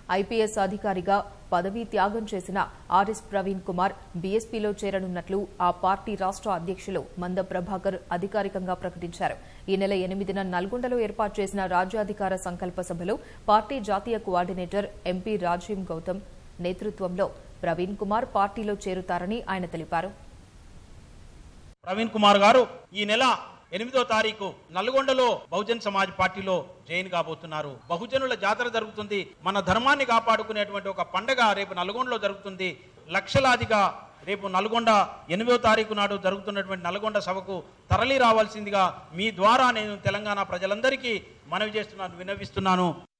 IPS అధికారిగా పదవీ త్యాగం చేసిన ఆర్ఎస్ ప్రవీణ్ కుమార్ బీఎస్పీలో చేరనున్నట్లు ఆ పార్టీ రాష్ట్ర అధ్యక్షులు మంద ప్రభాకర్ అధికారికంగా ప్రకటించారు. ఈ నెల 8న నల్గొండలో ఏర్పాటు చేసిన రాజ్యాధికార సంకల్ప సభలో పార్టీ జాతీయ కోఆర్డినేటర్ ఎంపీ రాజీవ్ గౌతమ్ నేతృత్వంలో ప్రవీణ్ కుమార్ పార్టీలో చేరుతారని ఆయన తెలిపారు. ప్రవీణ్ కుమార్ గారు ఈ నెల 8వ తారీఖు నల్గొండలో బహుజన్ సమాజ్ పార్టీలో జాయిన్ కాబోతున్నారు. బహుజనుల జాతర జరుగుతుంది. మన ధర్మాన్ని కాపాడుకునేటువంటి ఒక పండగ రేపు నల్గొండలో జరుగుతుంది. లక్షలాదిగా రేపు నల్గొండ 8వ తారీఖు నాడు జరుగుతున్నటువంటి నల్గొండ సభకు తరలి రావాల్సిందిగా మీ ద్వారా నేను తెలంగాణ ప్రజలందరికీ మనవి చేస్తున్నాను, విన్నవిస్తున్నాను.